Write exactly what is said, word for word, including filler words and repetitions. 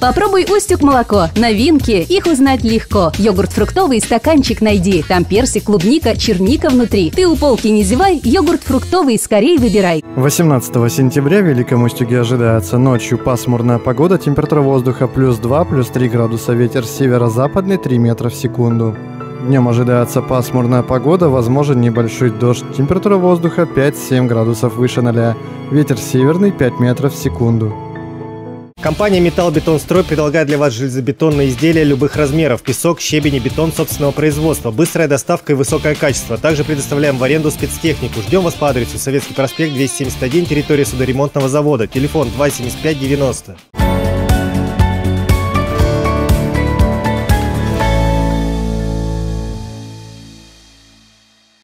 Попробуй Устюг молоко. Новинки, их узнать легко. Йогурт фруктовый, стаканчик найди. Там персик, клубника, черника внутри. Ты у полки не зевай, йогурт фруктовый скорей выбирай. восемнадцатого сентября в Великом Устюге ожидается ночью пасмурная погода, температура воздуха плюс два, плюс три градуса, ветер северо-западный три метра в секунду. Днем ожидается пасмурная погода, возможен небольшой дождь, температура воздуха пять-семь градусов выше ноля, ветер северный пять метров в секунду. Компания «Металлбетонстрой» предлагает для вас железобетонные изделия любых размеров: песок, щебень и бетон собственного производства, быстрая доставка и высокое качество. Также предоставляем в аренду спецтехнику. Ждем вас по адресу Советский проспект двести семьдесят один, территория судоремонтного завода. Телефон два семьдесят пять девяносто.